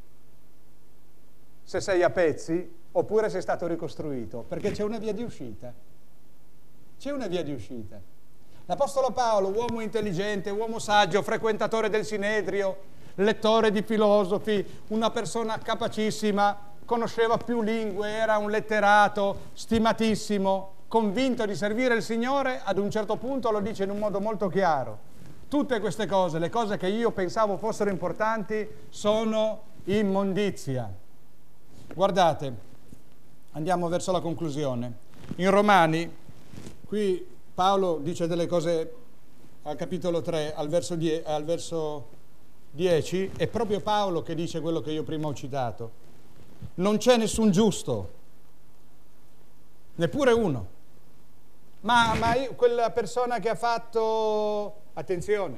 se sei a pezzi oppure sei stato ricostruito, perché c'è una via di uscita. C'è una via di uscita. L'Apostolo Paolo, uomo intelligente, uomo saggio, frequentatore del Sinedrio, lettore di filosofi, una persona capacissima, conosceva più lingue, era un letterato stimatissimo, convinto di servire il Signore, ad un certo punto lo dice in un modo molto chiaro. Tutte queste cose, le cose che io pensavo fossero importanti, sono immondizia. Guardate, andiamo verso la conclusione. In Romani, qui Paolo dice delle cose al capitolo tre, al verso, die, al verso dieci, è proprio Paolo che dice quello che io prima ho citato. Non c'è nessun giusto, neppure uno. Ma, ma io, quella persona che ha fatto, attenzione,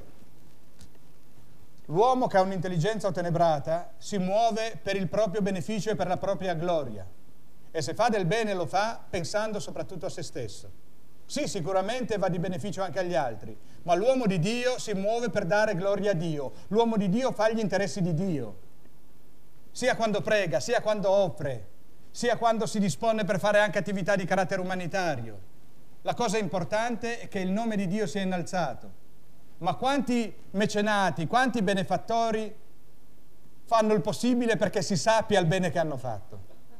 l'uomo che ha un'intelligenza ottenebrata si muove per il proprio beneficio e per la propria gloria. E se fa del bene lo fa pensando soprattutto a se stesso. Sì, sicuramente va di beneficio anche agli altri, ma l'uomo di Dio si muove per dare gloria a Dio. L'uomo di Dio fa gli interessi di Dio, sia quando prega, sia quando offre, sia quando si dispone per fare anche attività di carattere umanitario. La cosa importante è che il nome di Dio sia innalzato. Ma quanti mecenati, quanti benefattori fanno il possibile perché si sappia il bene che hanno fatto?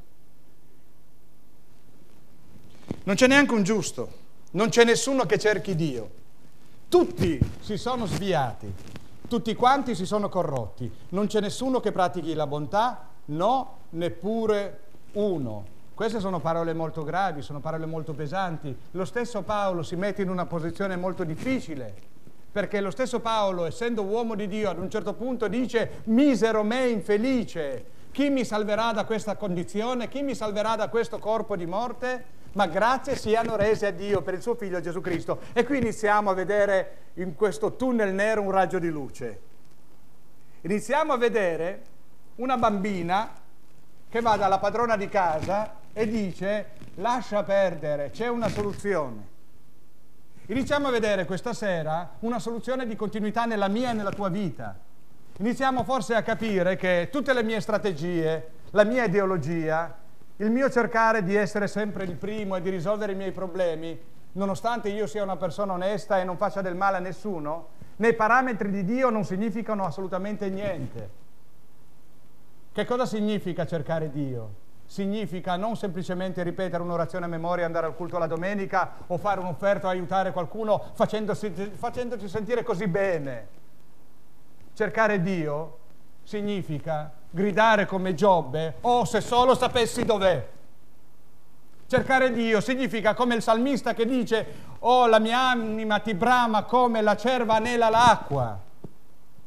Non c'è neanche un giusto. Non c'è nessuno che cerchi Dio. Tutti si sono sviati, tutti quanti si sono corrotti. Non c'è nessuno che pratichi la bontà, no, neppure uno. Queste sono parole molto gravi, sono parole molto pesanti. Lo stesso Paolo si mette in una posizione molto difficile, perché lo stesso Paolo, essendo uomo di Dio, ad un certo punto dice: misero me infelice, chi mi salverà da questa condizione? Chi mi salverà da questo corpo di morte? Ma grazie siano rese a Dio per il suo Figlio Gesù Cristo. E qui iniziamo a vedere in questo tunnel nero un raggio di luce. Iniziamo a vedere una bambina che va dalla padrona di casa e dice: lascia perdere, c'è una soluzione. Iniziamo a vedere questa sera una soluzione di continuità nella mia e nella tua vita. Iniziamo forse a capire che tutte le mie strategie, la mia ideologia, il mio cercare di essere sempre il primo e di risolvere i miei problemi, nonostante io sia una persona onesta e non faccia del male a nessuno, nei parametri di Dio non significano assolutamente niente. Che cosa significa cercare Dio? Significa non semplicemente ripetere un'orazione a memoria, andare al culto la domenica o fare un'offerta o aiutare qualcuno facendosi, facendoci sentire così bene. Cercare Dio significa gridare come Giobbe: oh, se solo sapessi dov'è. Cercare Dio significa, come il salmista che dice: oh, la mia anima ti brama come la cerva anela l'acqua.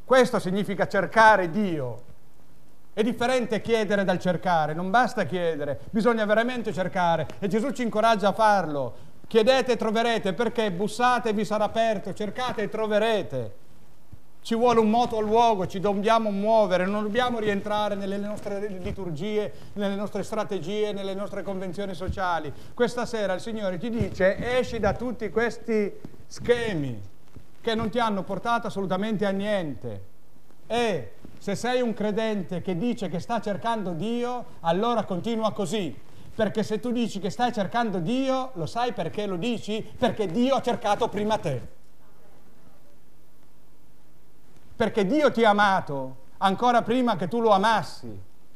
Questo significa cercare Dio. È differente chiedere dal cercare, non basta chiedere, bisogna veramente cercare e Gesù ci incoraggia a farlo. Chiedete e troverete, perché bussate e vi sarà aperto, cercate e troverete. Ci vuole un moto al luogo, ci dobbiamo muovere, non dobbiamo rientrare nelle nostre liturgie, nelle nostre strategie, nelle nostre convenzioni sociali. Questa sera il Signore ci dice: esci da tutti questi schemi che non ti hanno portato assolutamente a niente. E se sei un credente che dice che sta cercando Dio, allora continua così. Perché se tu dici che stai cercando Dio, lo sai perché lo dici? Perché Dio ha cercato prima te. Perché Dio ti ha amato ancora prima che tu lo amassi.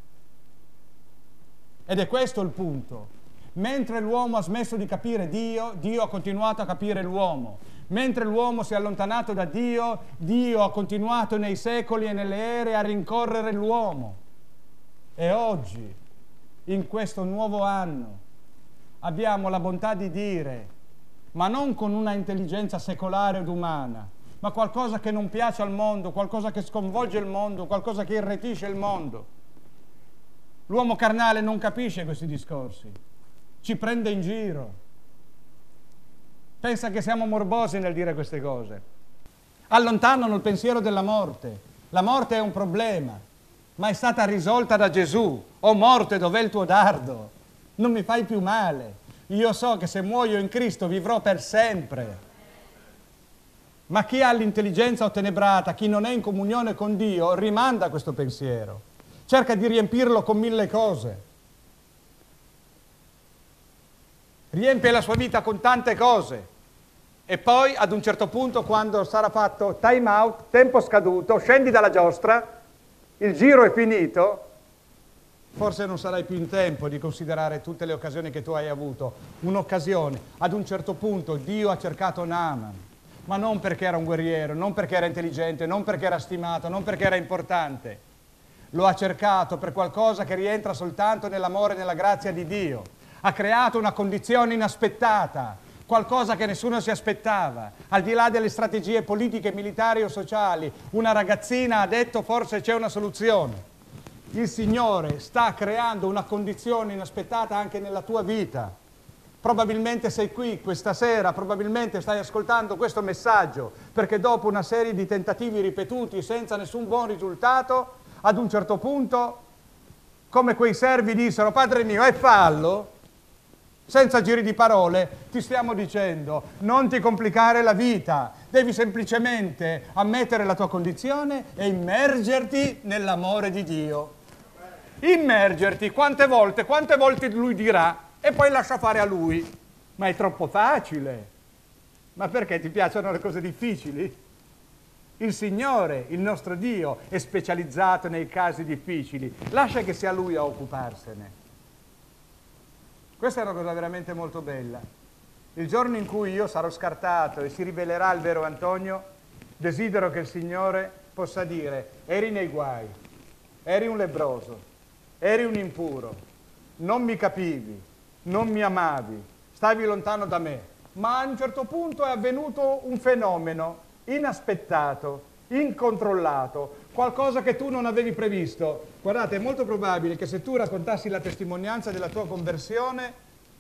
Ed è questo il punto. Mentre l'uomo ha smesso di capire Dio, Dio ha continuato a capire l'uomo. Mentre l'uomo si è allontanato da Dio, Dio ha continuato nei secoli e nelle ere a rincorrere l'uomo. E oggi, in questo nuovo anno, abbiamo la bontà di dire, ma non con una intelligenza secolare ed umana, ma qualcosa che non piace al mondo, qualcosa che sconvolge il mondo, qualcosa che irretisce il mondo. L'uomo carnale non capisce questi discorsi, ci prende in giro, pensa che siamo morbosi nel dire queste cose, allontanano il pensiero della morte. La morte è un problema, ma è stata risolta da Gesù. Oh morte, dov'è il tuo dardo? Non mi fai più male. Io so che se muoio in Cristo vivrò per sempre. Ma chi ha l'intelligenza ottenebrata, chi non è in comunione con Dio, rimanda questo pensiero. Cerca di riempirlo con mille cose. Riempie la sua vita con tante cose. E poi, ad un certo punto, quando sarà fatto time out, tempo scaduto, scendi dalla giostra, il giro è finito, forse non sarai più in tempo di considerare tutte le occasioni che tu hai avuto. Un'occasione. Ad un certo punto Dio ha cercato Naaman, ma non perché era un guerriero, non perché era intelligente, non perché era stimato, non perché era importante. Lo ha cercato per qualcosa che rientra soltanto nell'amore e nella grazia di Dio. Ha creato una condizione inaspettata, qualcosa che nessuno si aspettava, al di là delle strategie politiche, militari o sociali. Una ragazzina ha detto: forse c'è una soluzione. Il Signore sta creando una condizione inaspettata anche nella tua vita. Probabilmente sei qui questa sera, probabilmente stai ascoltando questo messaggio, perché dopo una serie di tentativi ripetuti senza nessun buon risultato, ad un certo punto, come quei servi dissero: Padre mio, e fallo, senza giri di parole, ti stiamo dicendo: non ti complicare la vita, devi semplicemente ammettere la tua condizione e immergerti nell'amore di Dio. Immergerti, quante volte, quante volte Lui dirà, e poi lascia fare a Lui. Ma è troppo facile. Ma perché ti piacciono le cose difficili? Il Signore, il nostro Dio, è specializzato nei casi difficili. Lascia che sia Lui a occuparsene. Questa è una cosa veramente molto bella. Il giorno in cui io sarò scartato e si rivelerà il vero Antonio, desidero che il Signore possa dire: eri nei guai, eri un lebbroso, eri un impuro, non mi capivi, non mi amavi, stavi lontano da me, ma a un certo punto è avvenuto un fenomeno inaspettato, incontrollato, qualcosa che tu non avevi previsto. Guardate, è molto probabile che se tu raccontassi la testimonianza della tua conversione,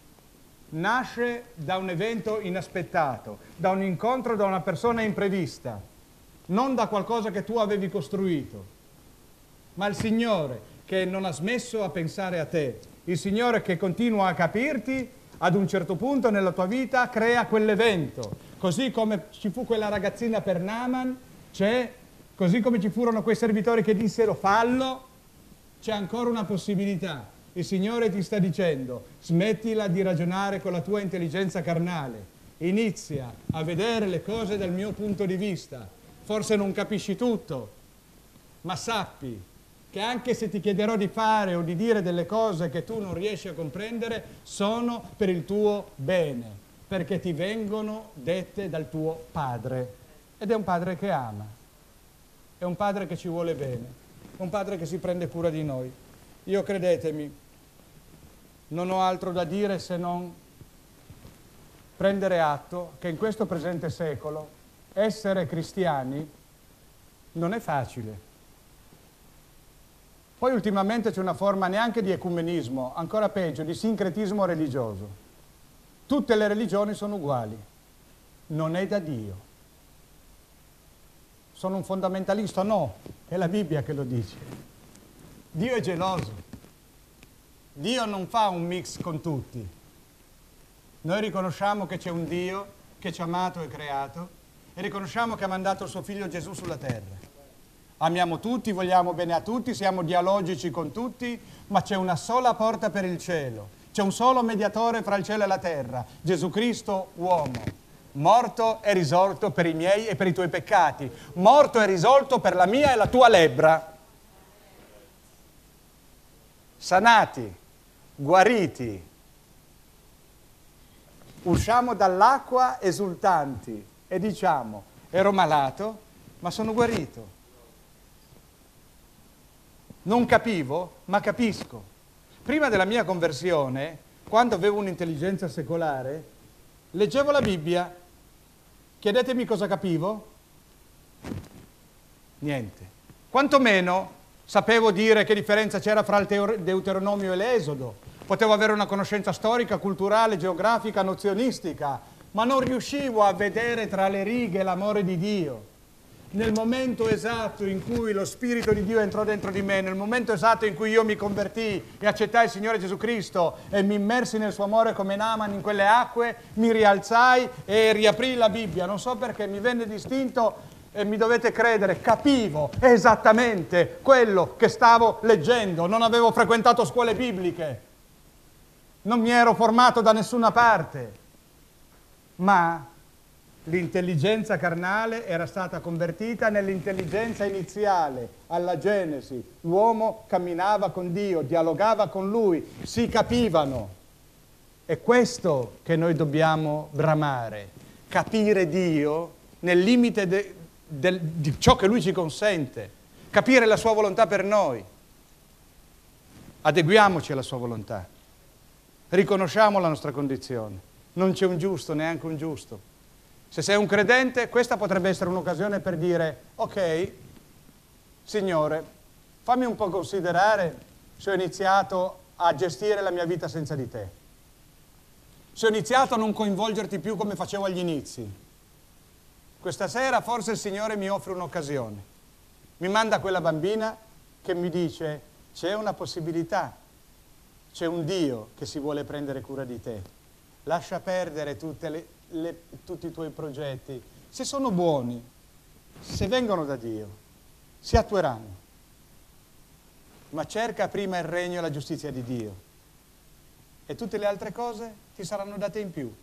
nasce da un evento inaspettato, da un incontro da una persona imprevista, non da qualcosa che tu avevi costruito. Ma il Signore che non ha smesso a pensare a te, il Signore che continua a capirti, ad un certo punto nella tua vita crea quell'evento. Così come ci fu quella ragazzina per Naaman, c'è, così come ci furono quei servitori che dissero fallo, c'è ancora una possibilità. Il Signore ti sta dicendo: smettila di ragionare con la tua intelligenza carnale, inizia a vedere le cose dal mio punto di vista. Forse non capisci tutto, ma sappi che anche se ti chiederò di fare o di dire delle cose che tu non riesci a comprendere, sono per il tuo bene, perché ti vengono dette dal tuo Padre. Ed è un Padre che ama, è un Padre che ci vuole bene, è un Padre che si prende cura di noi. Io, credetemi, non ho altro da dire se non prendere atto che in questo presente secolo essere cristiani Non è facile. Poi ultimamente c'è una forma neanche di ecumenismo, ancora peggio, di sincretismo religioso. Tutte le religioni sono uguali. Non è da Dio. Sono un fondamentalista? No, è la Bibbia che lo dice. Dio è geloso. Dio non fa un mix con tutti. Noi riconosciamo che c'è un Dio che ci ha amato e creato e riconosciamo che ha mandato il suo figlio Gesù sulla terra. Amiamo tutti, vogliamo bene a tutti, siamo dialogici con tutti, ma c'è una sola porta per il cielo. C'è un solo mediatore fra il cielo e la terra, Gesù Cristo uomo, morto e risorto per i miei e per i tuoi peccati, morto e risorto per la mia e la tua lebbra. Sanati, guariti, usciamo dall'acqua esultanti e diciamo, ero malato, ma sono guarito. Non capivo, ma capisco. Prima della mia conversione, quando avevo un'intelligenza secolare, leggevo la Bibbia. Chiedetemi cosa capivo? Niente. Quantomeno sapevo dire che differenza c'era fra il Deuteronomio e l'Esodo. Potevo avere una conoscenza storica, culturale, geografica, nozionistica, ma non riuscivo a vedere tra le righe l'amore di Dio. Nel momento esatto in cui lo Spirito di Dio entrò dentro di me, nel momento esatto in cui io mi convertì e accettai il Signore Gesù Cristo e mi immersi nel suo amore come Naaman in quelle acque, mi rialzai e riaprì la Bibbia. Non so perché mi venne distinto e mi dovete credere, capivo esattamente quello che stavo leggendo. Non avevo frequentato scuole bibliche, non mi ero formato da nessuna parte, ma l'intelligenza carnale era stata convertita nell'intelligenza iniziale, alla Genesi. L'uomo camminava con Dio, dialogava con Lui, si capivano. È questo che noi dobbiamo bramare, capire Dio nel limite de, de, di ciò che Lui ci consente, capire la Sua volontà per noi. Adeguiamoci alla Sua volontà, riconosciamo la nostra condizione. Non c'è un giusto, neanche un giusto. Se sei un credente, questa potrebbe essere un'occasione per dire, ok, Signore, fammi un po' considerare se ho iniziato a gestire la mia vita senza di te. Se ho iniziato a non coinvolgerti più come facevo agli inizi. Questa sera forse il Signore mi offre un'occasione. Mi manda quella bambina che mi dice, c'è una possibilità, c'è un Dio che si vuole prendere cura di te. Lascia perdere tutte le... Le, tutti i tuoi progetti, se sono buoni, se vengono da Dio, si attueranno. Ma cerca prima il regno e la giustizia di Dio e tutte le altre cose ti saranno date in più.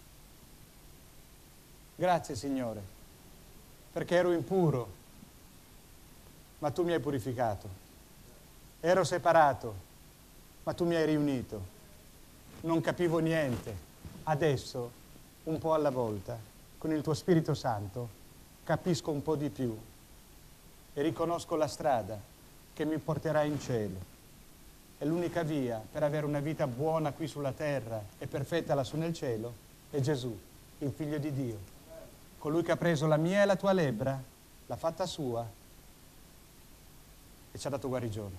Grazie, Signore, perché ero impuro, ma tu mi hai purificato. Ero separato, ma tu mi hai riunito. Non capivo niente. Adesso un po' alla volta, con il tuo Spirito Santo, capisco un po' di più e riconosco la strada che mi porterà in cielo. È l'unica via per avere una vita buona qui sulla terra e perfetta lassù nel cielo, è Gesù, il Figlio di Dio. Colui che ha preso la mia e la tua lebbra, l'ha fatta sua e ci ha dato guarigione.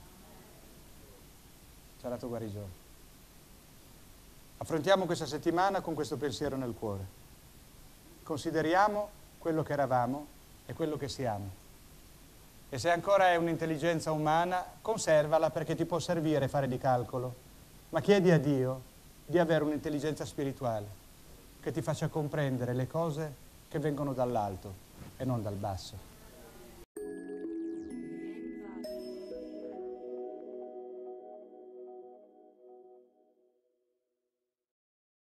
Ci ha dato guarigione. Affrontiamo questa settimana con questo pensiero nel cuore. Consideriamo quello che eravamo e quello che siamo. E se ancora è un'intelligenza umana, conservala perché ti può servire fare di calcolo. Ma chiedi a Dio di avere un'intelligenza spirituale che ti faccia comprendere le cose che vengono dall'alto e non dal basso.